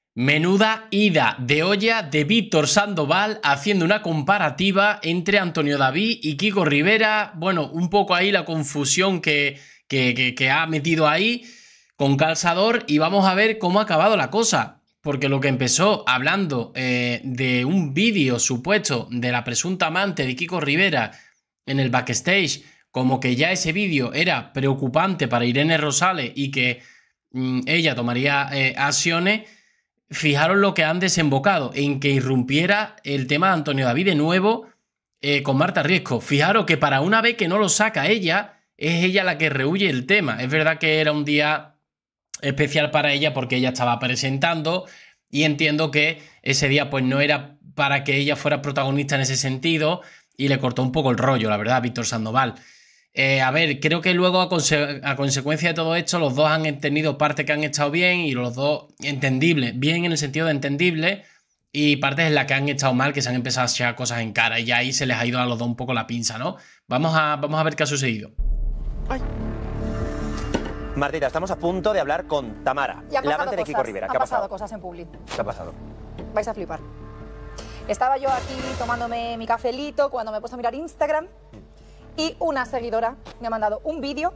Menuda ida de olla de Víctor Sandoval haciendo una comparativa entre Antonio David y Kiko Rivera. Bueno, un poco ahí la confusión que ha metido ahí con calzador, y vamos a ver cómo ha acabado la cosa. Porque lo que empezó hablando de un vídeo supuesto de la presunta amante de Kiko Rivera en el backstage, como que ya ese vídeo era preocupante para Irene Rosales y que ella tomaría acciones. Fijaros lo que han desembocado, en que irrumpiera el tema de Antonio David de nuevo con Marta Riesco. Fijaros que para una vez que no lo saca ella, es ella la que rehúye el tema. Es verdad que era un día especial para ella porque ella estaba presentando, y entiendo que ese día pues no era para que ella fuera protagonista en ese sentido, y le cortó un poco el rollo, la verdad, a Víctor Sandoval. A ver, creo que luego a consecuencia de todo esto, los dos han tenido parte que han estado bien y los dos entendibles, bien en el sentido de entendible, y partes en las que han estado mal, que se han empezado a echar cosas en cara, y ya ahí se les ha ido a los dos un poco la pinza, ¿no? Vamos a ver qué ha sucedido. Ay. Martita, estamos a punto de hablar con Tamara, la amante de Kiko Rivera. ¿Qué ha pasado? Han pasado cosas en Publi. ¿Qué ha pasado? Vais a flipar. Estaba yo aquí tomándome mi cafelito cuando me he puesto a mirar Instagram y una seguidora me ha mandado un vídeo.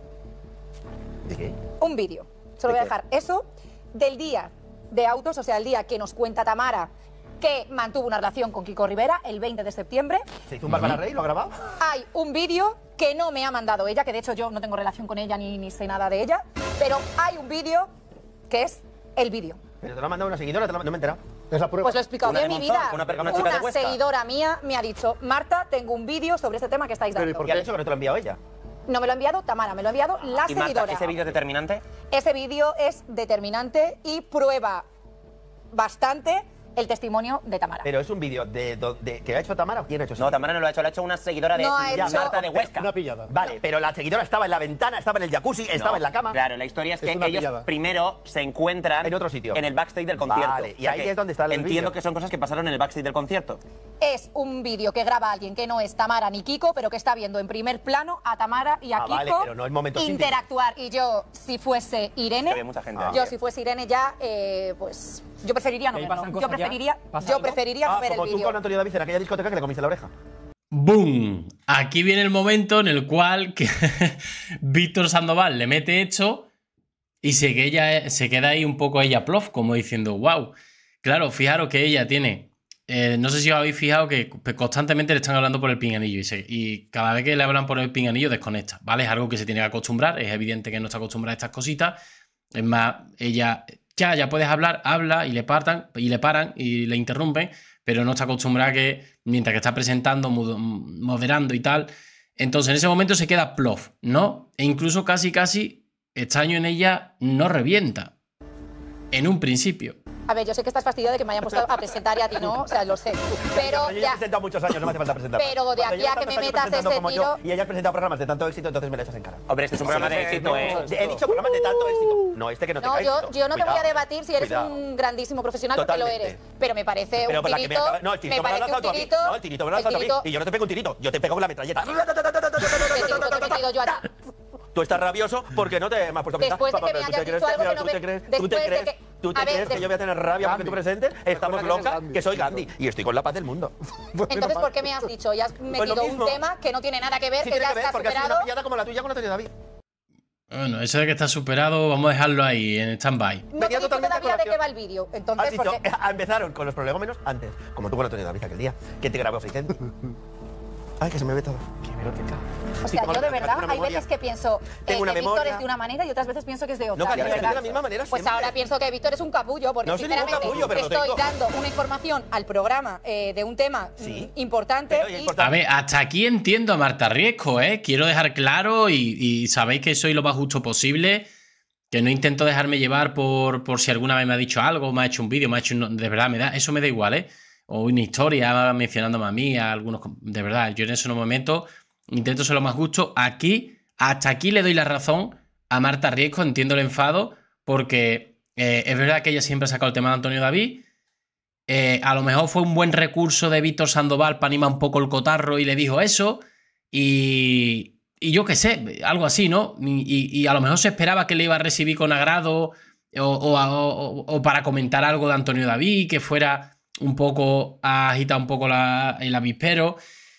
¿De qué? Un vídeo. Solo voy a dejar eso del día de autos, o sea, el día que nos cuenta Tamara que mantuvo una relación con Kiko Rivera, el 20 de septiembre. ¿Se hizo un Bárbara Rey? ¿Lo ha grabado? Hay un vídeo que no me ha mandado ella, que de hecho yo no tengo relación con ella ni sé nada de ella, pero hay un vídeo que es el vídeo. ¿Pero te lo ha mandado una seguidora? No me he enterado. Es la prueba. Pues lo he explicado bien mi vida. Una seguidora mía me ha dicho: Marta, tengo un vídeo sobre este tema que estáis dando. ¿Y por qué ha dicho que no te lo ha enviado ella? No me lo ha enviado Tamara, me lo ha enviado la ¿Y seguidora. Marta, ese vídeo es determinante? Ese vídeo es determinante y prueba bastante el testimonio de Tamara. ¿Pero es un vídeo que ha hecho Tamara o quién ha hecho eso? No, Tamara no lo ha hecho, lo ha hecho una seguidora de Marta de Huesca. Una pillada. Vale, pero la seguidora estaba en la ventana, estaba en el jacuzzi, estaba en la cama. Claro, la historia es que una ellos pillada. primero se encuentran en otro sitio, en el backstage del concierto. Vale, y ahí es donde está el entiendo vídeo. que son cosas que pasaron en el backstage del concierto. Es un vídeo que graba alguien que no es Tamara ni Kiko, pero que está viendo en primer plano a Tamara y a Kiko vale, pero no en momentos interactuar. Y yo, si fuese Irene, había mucha gente ahí. yo si fuese Irene ya, pues yo preferiría no verlo. Yo preferiría no ver el como tú vídeo. con Antonio David en aquella discoteca que le comiste la oreja. ¡Boom! Aquí viene el momento en el cual que Víctor Sandoval le mete hecho y se queda ahí un poco ella plof, como diciendo, wow. Claro, fijaros que ella tiene... no sé si os habéis fijado que constantemente le están hablando por el pinganillo y cada vez que le hablan por el pinganillo desconecta, ¿vale? Es algo que se tiene que acostumbrar, es evidente que no está acostumbrada a estas cositas. Es más, ella ya puedes hablar, habla y le paran y le interrumpen, pero no está acostumbrada a que mientras que está presentando, moderando y tal, entonces en ese momento se queda plof, ¿no? E incluso casi extraño en ella no revienta en un principio. A ver, yo sé que estás fastidiado de que me hayan puesto a presentar y a ti no, o sea, lo sé. Pero yo ya he presentado muchos años, no me hace falta presentar. Pero de aquí a que me metas ese tiro... Y ella ha presentado programas de tanto éxito, entonces me la echas en cara. Hombre, este es un programa de éxito, He dicho programas de tanto éxito. No, este que no tenga éxito. Yo no te voy a debatir si eres Cuidado. un grandísimo profesional, porque lo eres. Pero me parece un tirito... No, el tirito me lo has lanzado tú a mí. No, el tirito me lo has lanzado a mí. Y yo no te pego un tirito, yo te pego con la metralleta. ¿Qué tirito te he metido yo a ti? Tú estás rabioso porque no te me has puesto a presentar. Después de que me hayas dicho algo que no me... ¿Tú te crees que yo voy a tener rabia porque tú presentes? Estamos locas, que soy Gandhi y estoy con la paz del mundo. Entonces, ¿por qué me has dicho? Ya has metido un tema que no tiene nada que ver, Sí que tiene ya que ver, está porque ha sido superado. una pillada como la tuya con Antonio David. Bueno, eso de que está superado, vamos a dejarlo ahí, en stand-by. No te he dicho totalmente todavía de colación. qué va el vídeo. Has Entonces, dicho, ¿por qué? empezaron con los problemas antes, como tú con Antonio David aquel día, que te grabó Fricente. Ay, que se me ve todo. Qué meroteca. O sea, yo de verdad, hay veces que pienso que una Víctor memoria. es de una manera y otras veces pienso que es de otra. No, cariño, de yo soy verdad. de la misma manera Pues siempre. ahora pienso que Víctor es un capullo, porque No soy ningún sinceramente capullo, pero lo estoy tengo. dando una información al programa de un tema Sí. importante. Pero, y importante. A ver, hasta aquí entiendo a Marta Riesco, ¿eh? Quiero dejar claro y sabéis que soy lo más justo posible, que no intento dejarme llevar por si alguna vez me ha dicho algo, me ha hecho un vídeo, me ha hecho de verdad, eso me da igual, ¿eh? O una historia mencionándome a mí, a algunos... De verdad, yo en eso no me meto, intento ser lo más justo. Aquí, hasta aquí le doy la razón a Marta Riesco, entiendo el enfado, porque es verdad que ella siempre ha sacado el tema de Antonio David. A lo mejor fue un buen recurso de Víctor Sandoval para animar un poco el cotarro y le dijo eso. Y yo qué sé, algo así, ¿no? Y a lo mejor se esperaba que le iba a recibir con agrado o para comentar algo de Antonio David, que fuera un poco a agitar un poco el avispero.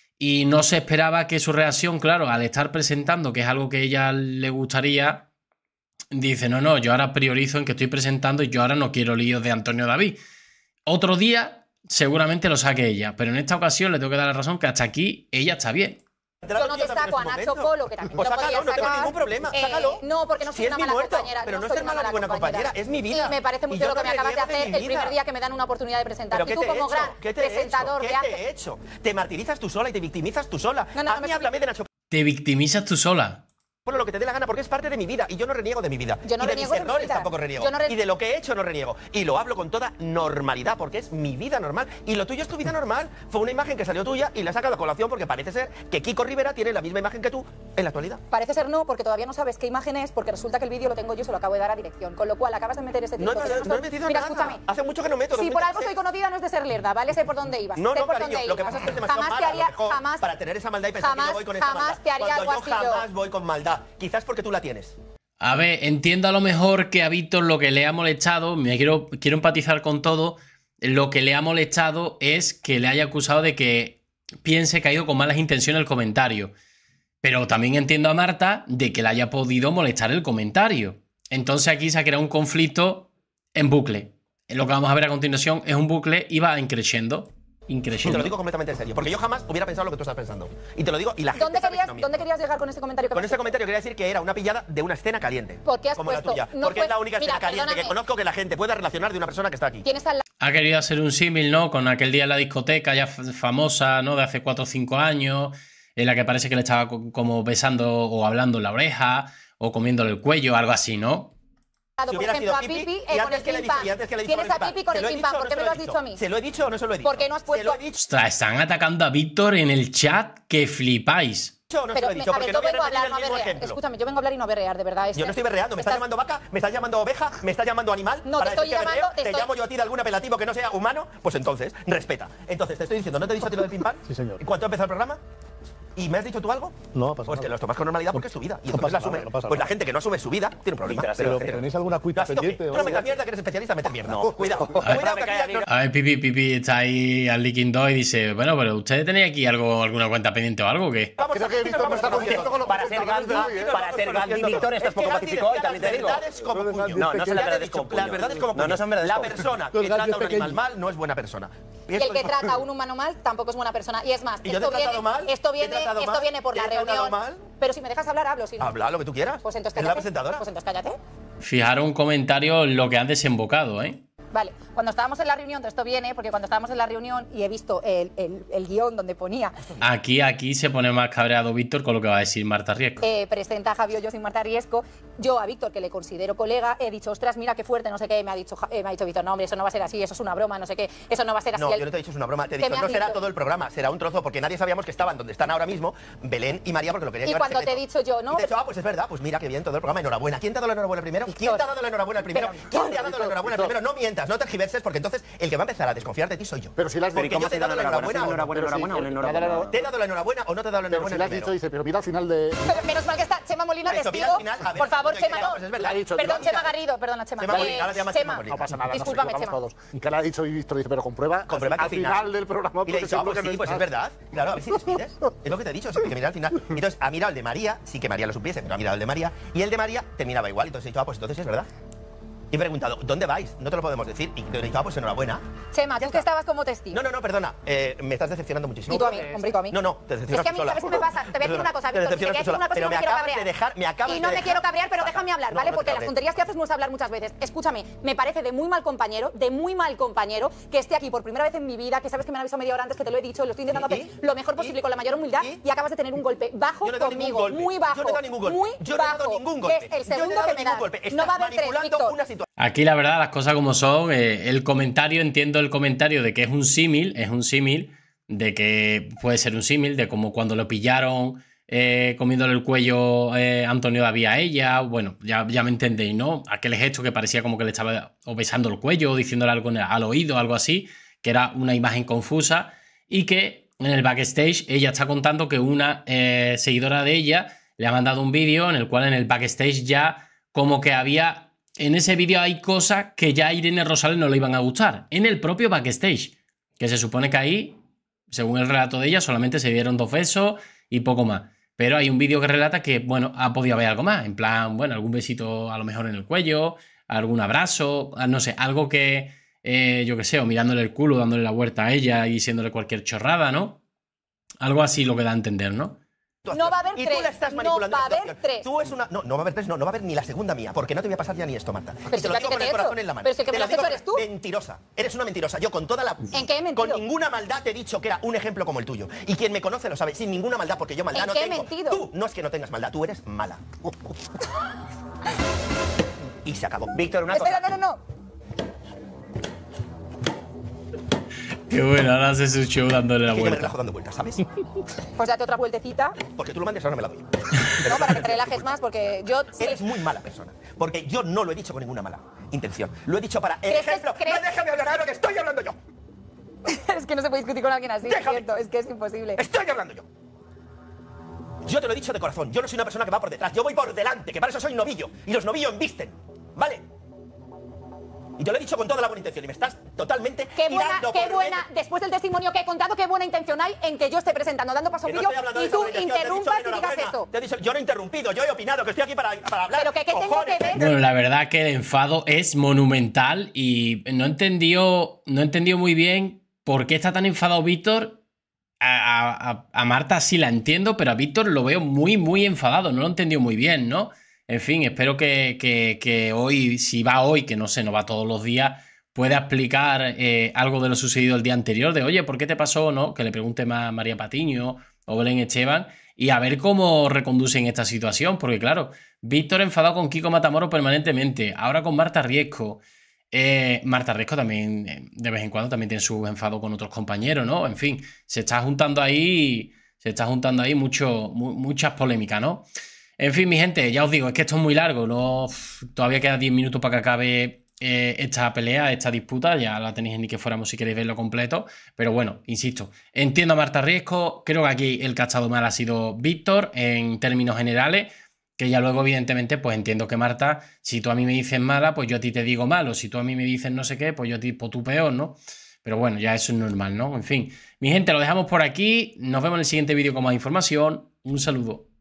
Y no se esperaba que su reacción, claro, al estar presentando, que es algo que a ella le gustaría, dice, no, yo ahora priorizo en que estoy presentando y yo ahora no quiero líos de Antonio David. Otro día seguramente lo saque ella, pero en esta ocasión le tengo que dar la razón que hasta aquí ella está bien. Yo no te saco a Nacho Polo, que también pues lo podía sácalo, no tengo sacar. ningún problema, sácalo. No, porque no soy Si una es mi mala muerto, compañera. pero no soy ser una mala buena compañera, es mi vida. Y me parece muy Y feo yo lo que no me acabas de reniego de hacer mi el primer vida. día que me dan una oportunidad de presentar. ¿Pero Y tú, como gran ¿Qué te he hecho? presentador ¿Qué de te he hecho? Te martirizas tú sola y te victimizas tú sola. No, A mí háblame de Nacho Te victimizas tú sola. Polo lo que te dé la gana porque es parte de mi vida y yo no reniego de mi vida. Yo no y de reniego mis de mi errores vida. tampoco reniego. Yo no Y de lo que he hecho no reniego. Y lo hablo con toda normalidad porque es mi vida normal. Y lo tuyo es tu vida normal. Fue una imagen que salió tuya y la he sacado a colación porque parece ser que Kiko Rivera tiene la misma imagen que tú en la actualidad. Parece ser no, porque todavía no sabes qué imagen es, porque resulta que el vídeo lo tengo yo, se lo acabo de dar a dirección. Con lo cual acabas de meter ese No, título. no he metido Mira, nada. escúchame. Hace mucho que no meto. Si por algo 2016. soy conocida no es de ser lerda, ¿vale? Sé por dónde ibas. No, sé no, por cariño, dónde lo que ibas. pasa es que es demasiado Jamás te mala, haría, a lo mejor, jamás, para tener esa maldad y pensar que yo voy con esa jamás maldad. te haría Cuando algo yo así jamás voy con maldad. Quizás porque tú la tienes. A ver, entiendo a lo mejor que a Víctor lo que le ha molestado, quiero empatizar con todo, lo que le ha molestado es que le haya acusado de que piense que ha ido con malas intenciones el comentario. Pero también entiendo a Marta de que le haya podido molestar el comentario. Entonces aquí se ha creado un conflicto en bucle. Lo que vamos a ver a continuación es un bucle y va increciendo. Y te lo digo completamente en serio, porque yo jamás hubiera pensado lo que tú estás pensando. Y te lo digo, y la gente sabe que no miento. ¿Dónde querías llegar con este comentario? Con ese comentario quería decir que era una pillada de una escena caliente. ¿Por qué has como puesto? la tuya. No Porque fue- es la única Mira, escena caliente que perdóname. conozco que la gente pueda relacionar de una persona que está aquí. Tienes al Ha querido hacer un símil, ¿no? Con aquel día en la discoteca ya famosa, ¿no? De hace 4 o 5 años, en la que parece que le estaba como besando o hablando en la oreja o comiéndole el cuello, algo así, ¿no? lado, Si por hubiera ejemplo, sido a Pipi, Pipi y con antes el que le he Pim dicho, Pam. y antes que le he dicho Tienes a Pipi con ¿se el lo he Pim dicho Pam. o ¿Por no qué se me lo lo he has dicho a mí? ¿Se lo he dicho o no se lo he dicho? ¿Por qué no has ¿Se puesto? lo he dicho Ostras, están atacando a Víctor en el chat que flipáis. o no se Pero, lo he dicho? a Porque ver, no yo voy a vengo a repetir hablar, el no a mismo berrear. ejemplo. Escúchame, yo vengo a hablar y no a berrear, de verdad. Yo no estoy berreando, ¿me estás llamando vaca? ¿Me estás llamando oveja? ¿Me estás llamando animal? No, Para te estoy decir que llamando- berreo, ¿Te llamo yo a ti de algún apelativo que no sea humano? Pues entonces, respeta. Entonces, te estoy diciendo, ¿no te he dicho a ti lo del pim pam? Sí, señor. ¿Y cuánto empezó el programa? ¿Y me has dicho tú algo? No pasa Pues que nada. lo tomas con normalidad porque es su vida. Y No entonces la pasa asume. nada, no pasa Pues la nada. gente que no asume su vida tiene un problema. Mientras Pero la gente- ¿tenéis alguna cuita ¿Lo has visto pendiente qué? o No me algo? metas mierda que eres especialista en meter mierda. No. Cuidado. Me Cuidado cae que a aquí mí. no- A ver, Pipi está ahí al Leaking 2 y dice, bueno, pero ¿ustedes tenéis aquí alguna cuenta pendiente o algo o qué? Vamos Creo a- que he aquí visto nos que está vamos conociendo con los Para ser presentadores de Gandhi, hoy, ¿eh? para ser Gandhi Víctor, esto es poco Gandhi pacífico decía y también te digo. Las verdades como puño. No, no son las Ya te he verdades dicho, como puño. Las verdades como No, puño. no son verdades La como puño. persona Los que trata a un Gandhi animal pequeños. mal no es buena persona. Y el que trata a un humano mal tampoco es buena persona. Y es más, ¿Y yo te he tratado mal? esto ¿Te he tratado mal? viene por ¿Te la he tratado reunión. mal? Pero si me dejas hablar, hablo. Si no, Habla lo que tú quieras. pues entonces Es cállate. la presentadora. Pues entonces cállate. Fijaros un comentario en lo que han desembocado, ¿eh? Vale, cuando estábamos en la reunión, todo esto viene porque cuando estábamos en la reunión y he visto el guión donde ponía Aquí se pone más cabreado Víctor con lo que va a decir Marta Riesco. presenta a Javi Hoyos y Marta Riesco, yo a Víctor, que le considero colega, he dicho, ostras, mira qué fuerte, no sé qué, me ha dicho Víctor, no, hombre, eso no va a ser así, eso es una broma, no sé qué, eso no va a ser así. No, yo no te he dicho es una broma, te he ¿Qué dicho me no has será dicho? todo el programa, será un trozo porque nadie sabíamos que estaban donde están ahora mismo Belén y María porque lo querían Y llevar en cuando te he secreto. dicho yo, no, Y te he dicho, pues es verdad, pues mira qué bien todo el programa, enhorabuena. ¿Quién te ha dado la enhorabuena primero? ¿Quién te ha dado la enhorabuena primero? Pero, ¿Quién te ha dado la enhorabuena primero? No mientas, no tergiverses porque entonces el que va a empezar a desconfiar de ti soy yo. Pero si la has Porque dicho. yo te he dado la enhorabuena o no. enhorabuena o no enhorabuena. ¿Te he dado la enhorabuena o no te he dado la Pero si enhorabuena le has primero? dicho, dice, pero mira al final de. pero menos mal que está Chema Molina Eso, mira, testigo. al final, a ver, Por favor, cuando Chema, llega, no. pues es verdad. Le ha dicho, Perdón, mira, Chema Garrido, perdona, Chema. Chema Molina, ahora te llamas Chema Chema. Molina. No pasa nada, Discúlpame, nos Chema. equivocamos todos. Y que le ha dicho y Víctor dice, pero comprueba Comprueba que al final del programa. Y le he porque dicho, seguro pues que sí, no pues es estás. verdad. Claro, a ver si despides. Es lo que te he dicho, que mira al final. Entonces, ha mirado el de María, sí que María lo supiese, pero ha mirado el de María. Y el de María terminaba igual. Entonces he dicho, pues entonces es verdad. Y he preguntado, ¿dónde vais? No te lo podemos decir. Y te he dicho, pues enhorabuena. Chema, tú que estabas como testigo. No, perdona. Me estás decepcionando muchísimo. Y tú a mí, hombre, y tú a mí. No, te decepcionas Es que a mí, tú sola. ¿sabes qué me pasa? Te voy a decir una cosa, Te Víctor. Te decepcionas voy a tú decir una sola. cosa y Pero no me me quiero acabas de cabrear. dejar, me acabas Y de no me dejar. quiero cabrear, pero déjame hablar, No, ¿vale? no te Porque las cabrees. tonterías que haces no es hablar muchas veces. Escúchame, me parece de muy mal compañero, que esté aquí por primera vez en mi vida, que sabes que me han avisado media hora antes, que te lo he dicho, lo estoy intentando ¿Y? hacer lo mejor posible ¿Y? con la mayor humildad ¿Y? y acabas de tener un golpe bajo Yo no he dado ningún conmigo, golpe. muy bajo. Yo no he dado ningún golpe. Muy Yo no he dado bajo. ningún golpe. Es el Yo no he segundo dado que me ningún das. golpe. No va a Estás haber tres, manipulando Víctor. una situación. Aquí la verdad, las cosas como son, el comentario, entiendo el comentario de que es un símil, de que puede ser un símil, de como cuando lo pillaron comiéndole el cuello Antonio David a ella, bueno, ya me entendéis, ¿no? Aquel gesto que parecía como que le estaba o besando el cuello o diciéndole algo al oído, algo así, que era una imagen confusa y que en el backstage ella está contando que una seguidora de ella le ha mandado un vídeo en el cual en el backstage ya como que había en ese vídeo hay cosas que ya a Irene Rosales no le iban a gustar. En el propio backstage. Que se supone que ahí, según el relato de ella, solamente se dieron 2 besos y poco más. Pero hay un vídeo que relata que, bueno, ha podido haber algo más. En plan, bueno, algún besito a lo mejor en el cuello, algún abrazo, no sé, algo que, yo qué sé, o mirándole el culo, dándole la vuelta a ella y diciéndole cualquier chorrada, ¿no? Algo así lo que da a entender, ¿no? No va a haber y 3. tú la estás No manipulando. va a en la haber situación. 3. Tú es una... No, no va a haber 3, no va a haber ni la segunda mía, porque no te voy a pasar ya ni esto, Marta. Pero Y te si lo a ti digo que con te el he corazón hecho. en la mano. Pero si el que Te me lo lo has digo hecho eres tú. Mentirosa. Eres una mentirosa. Yo con toda la... ¿En qué he mentido? Con ninguna maldad te he dicho que era un ejemplo como el tuyo. Y quien me conoce lo sabe. Sin ninguna maldad, porque yo maldad ¿En no qué he tengo. mentido? Tú no es que no tengas maldad, tú eres mala. Y se acabó. Víctor, una Espera, cosa. no. Qué bueno, ahora hace su show dándole la Que yo me vuelta. relajo dando vueltas, ¿sabes? Pues date otra vueltecita, Porque tú lo mandes, ahora me la doy. ¿no? Para que te relajes más, porque yo... Eres muy mala persona. Porque yo no lo he dicho con ninguna mala intención. Lo he dicho para el ¿Crees que- ejemplo. crees- No, déjame hablar ahora que estoy hablando yo. Es que no se puede discutir con alguien así, es Déjame. cierto, es que es imposible. Estoy hablando yo. Yo te lo he dicho de corazón. Yo no soy una persona que va por detrás. Yo voy por delante, que para eso soy novillo. Y los novillos embisten. ¿Vale? Y te lo he dicho con toda la buena intención. Y me estás totalmente Qué buena, tirando qué por buena, medio. después del testimonio que he contado, qué buena intención hay en que yo esté presentando, dando paso a Que un no vídeo estoy hablando de y esa tú buena intención, interrumpas y te he dicho digas enhorabuena. eso. Te he dicho, yo no he interrumpido, yo he opinado, que estoy aquí para hablar. Pero que ¿qué tengo Cojones, que ver? Bueno, la verdad que el enfado es monumental y no entendió muy bien por qué está tan enfadado Víctor. A Marta sí la entiendo, pero a Víctor lo veo muy enfadado. No lo entendió muy bien, ¿no? En fin, espero que hoy, si va hoy, que no sé, no va todos los días, pueda explicar algo de lo sucedido el día anterior, de oye, ¿por qué te pasó? ¿No? Que le pregunte más a María Patiño o Belén Esteban y a ver cómo reconducen esta situación, porque claro, Víctor enfadado con Kiko Matamoros permanentemente, ahora con Marta Riesco. Marta Riesco también, de vez en cuando, también tiene su enfado con otros compañeros, ¿no? En fin, se está juntando ahí muchas polémicas, ¿no? En fin, mi gente, ya os digo, es que esto es muy largo, ¿no? Todavía queda 10 minutos para que acabe esta pelea, esta disputa, ya la tenéis en ni que fuéramos si queréis verlo completo, pero bueno, insisto, entiendo a Marta Riesco, creo que aquí el cachado mal ha sido Víctor en términos generales, que ya luego evidentemente pues entiendo que Marta, si tú a mí me dices mala, pues yo a ti te digo malo, si tú a mí me dices no sé qué, pues yo a ti, pues tú peor, ¿no? Pero bueno, ya eso es normal, ¿no? En fin, mi gente, lo dejamos por aquí, nos vemos en el siguiente vídeo con más información, un saludo.